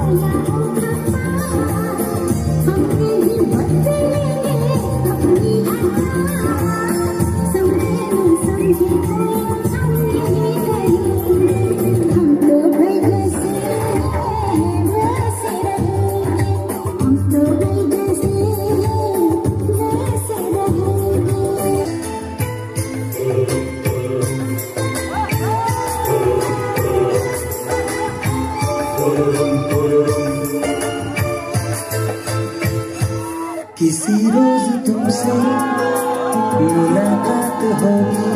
किसी रोज तुमसे मुलाकात होगी,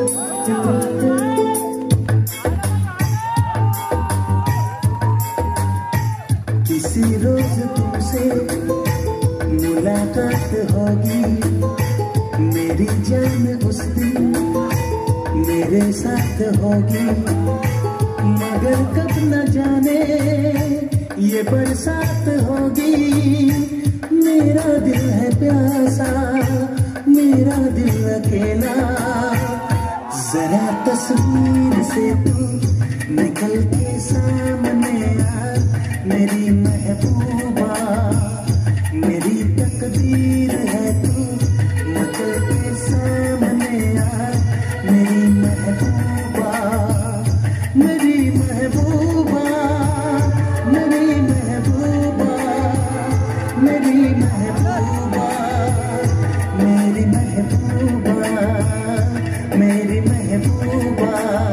किसी रोज तुमसे मुलाकात होगी। मेरी जान उस दिन मेरे साथ होगी, मगर कब न जाने ये बरसात होगी। मेरा दिल है प्यासा, मेरा दिल अकेला, जरा तस्वीर से तू निकल के सामने आ। मेरी महबूबा, मेरी तकदीर है तू निकल के सामने आ। मेरी महबूबा, मेरी महबूबा, मेरी महबूबा, मेरी महबूबा, मेरी महबूबा, मेरी महबूबा।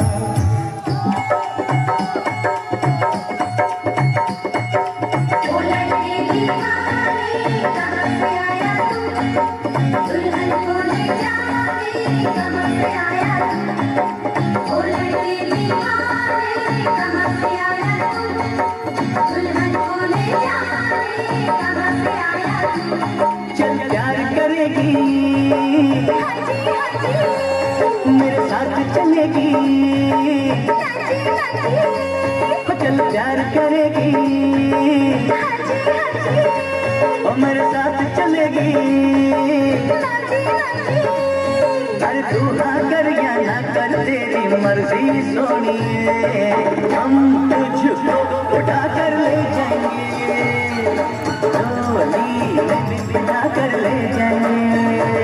चल प्यार करेगी, मेरे साथ चलेगी, चल प्यार करेगी, और मेरे साथ चलेगी। अरे तू हाँ कर या ना कर तेरी मर्जी सोनिए, हम तुझको उठा कर ले जाएंगे, बिना कर ले जाएंगे।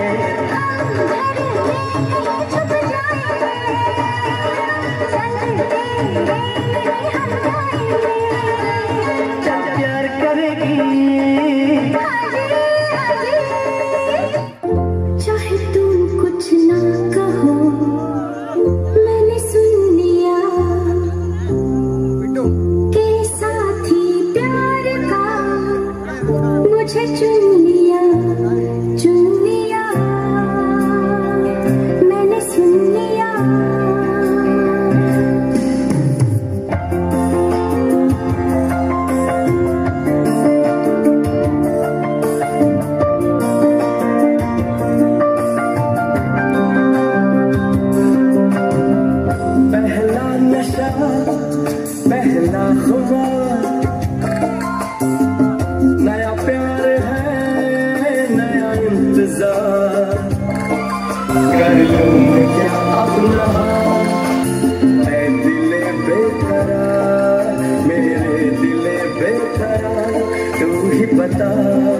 जब प्यार करेगी, चाहे तुम कुछ ना कहो, मैंने सुन लिया के साथी प्यार का मुझे चुन लिया, चुन लिया, मैंने सुन लिया। पहला नशा, पहला खुमार, नया प्यार है, नया इंतजार। कर लूं मैं क्या अपना, मैं दिले बेकरार, मेरे दिले बेकरार, तू ही बता।